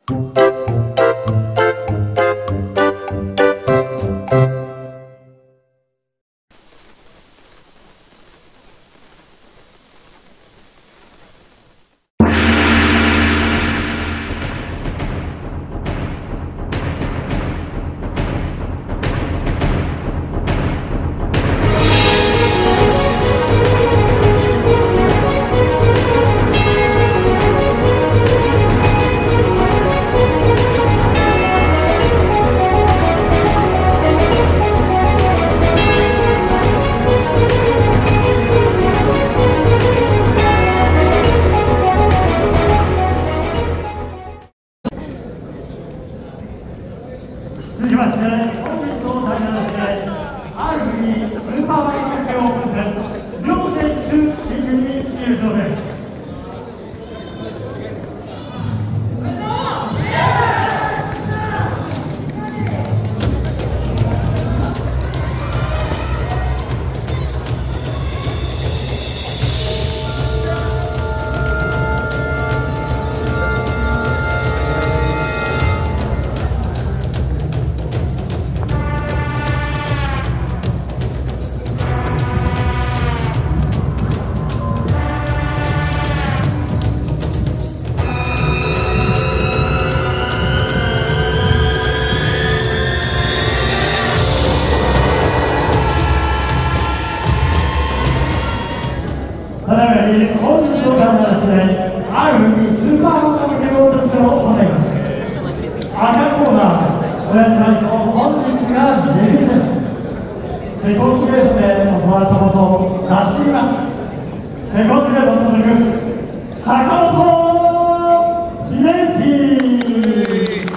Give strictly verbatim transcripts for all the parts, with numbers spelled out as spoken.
続きまして、本日の対談として、アールフリースーパーマリオカート戦、両選手真剣に入場です。ただいまに本日の観覧試合、アールフリースーパーマリオカート戦を行います。赤コーナー、親父ナイト本日がデビュー戦。セコンドレースでおそわとこそ出しています。セコンドレース続く坂本秀一。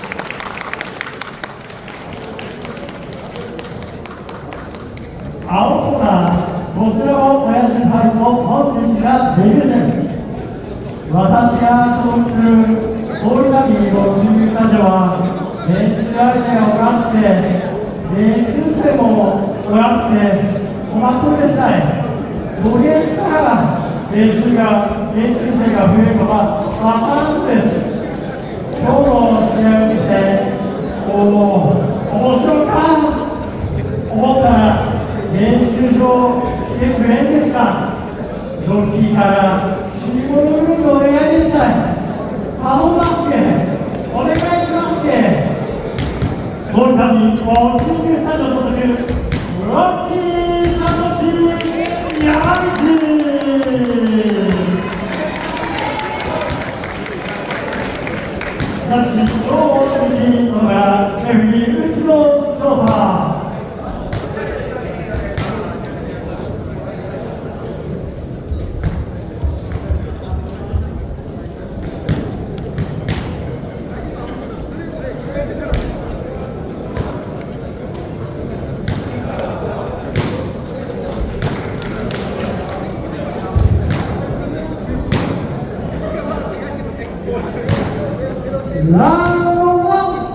青コーナー、こちらも親父ナイト本日がデビュー戦。私が所属する大分県の新宿スタジオは練習相手がおらんくて、練習生もおらんくて困ってるでさえ、どげしたら練習が練習生が増えるかは分からんのです。今日の試合を見て、おお面白いか思ったら練習場来てくれんですか。ロッキーから死に物ルールお願いですたい。頼みますけお願いしますけ。ゴールさんにもう新入スタジオ所属ロッキーサトシ山口。ジャッジ総合的にこのがレフェリー後ろ翔太。ラウンドワン。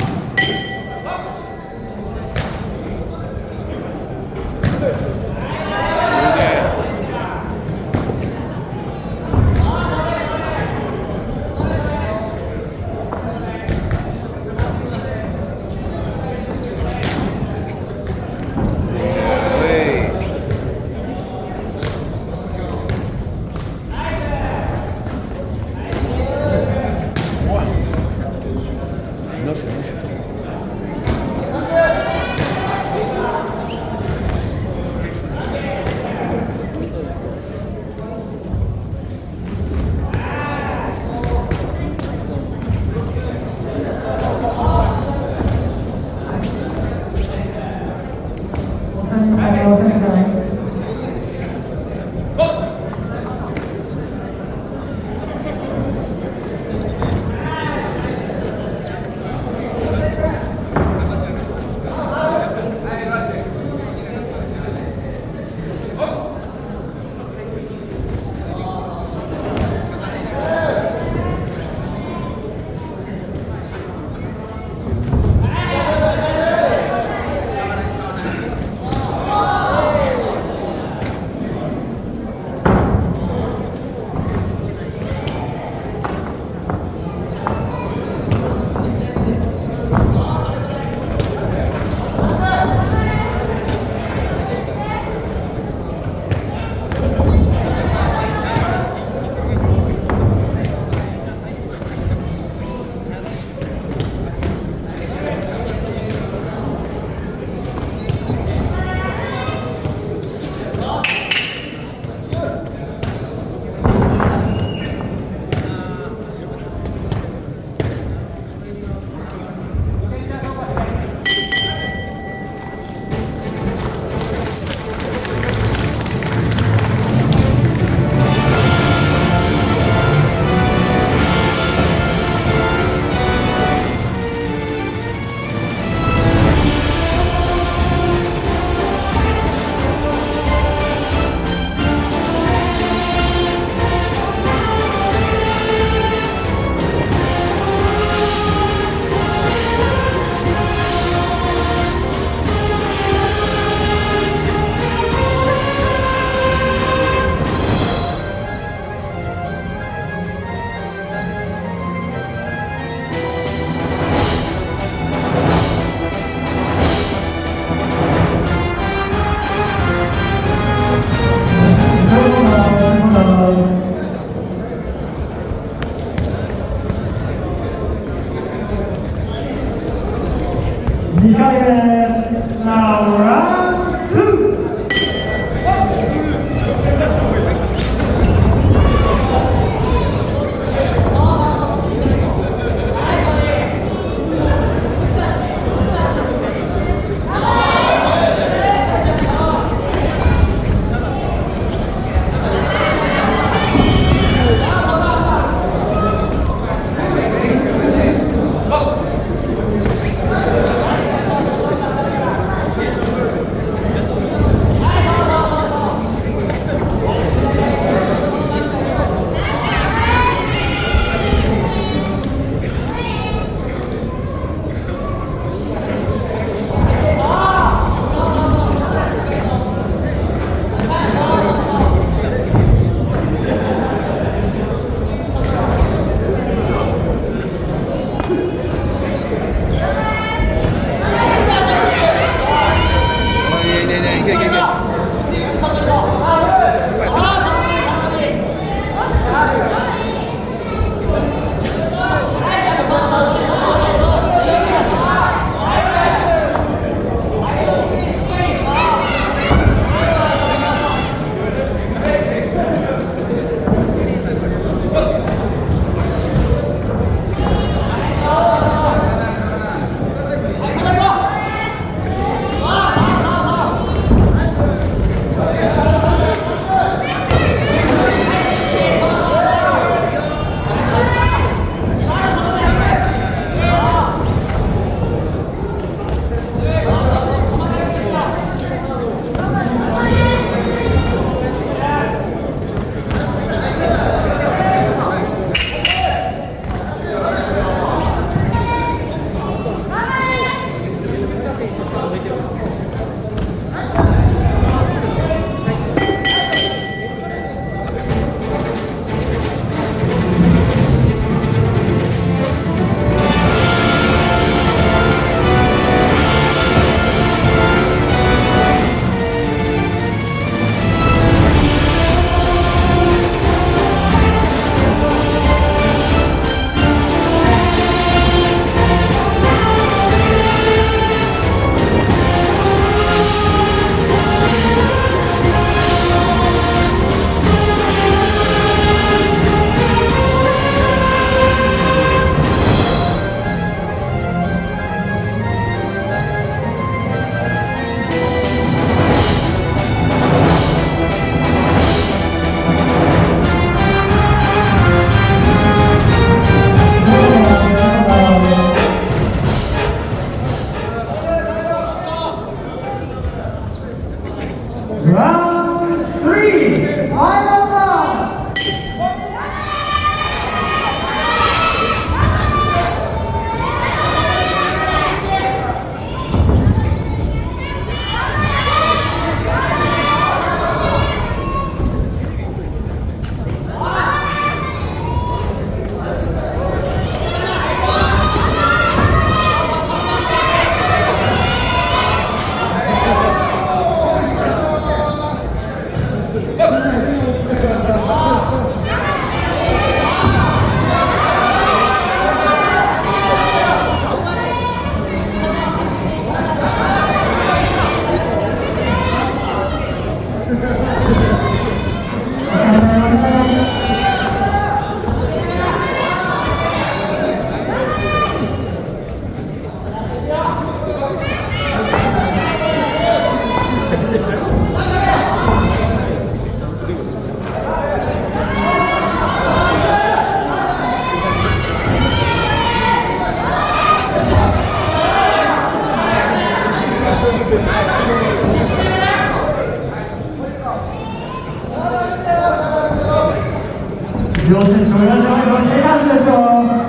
両選手、同じように手があるんですよ。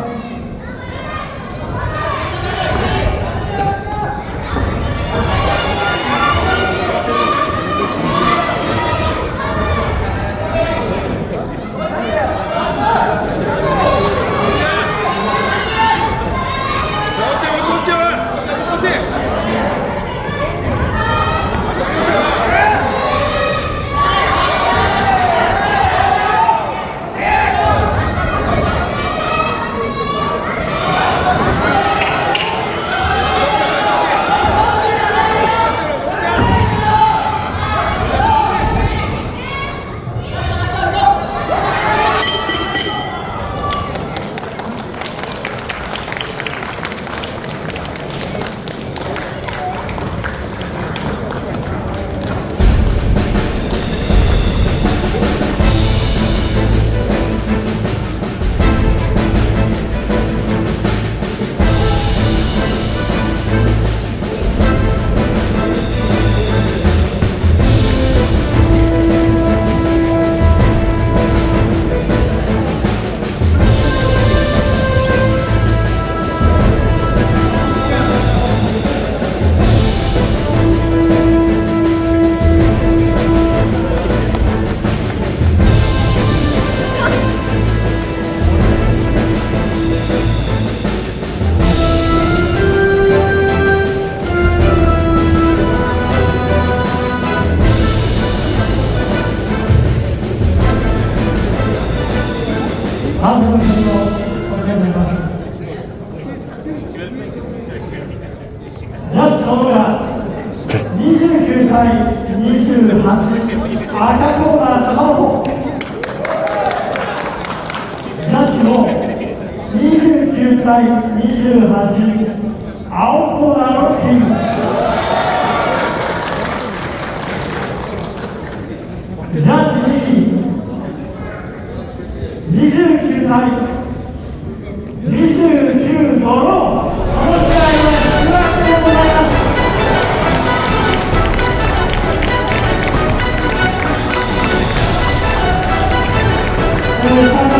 ハーフの曲をお願いします。ジャッジの裏にじゅうきゅうたいにじゅうはち、赤コーナー坂本。ジャッジのにじゅうきゅうたいにじゅうはち、青コーナーのキン。ジャッジににじゅうきゅうたいにじゅうきゅうドロー、この試合は引き分けでございます。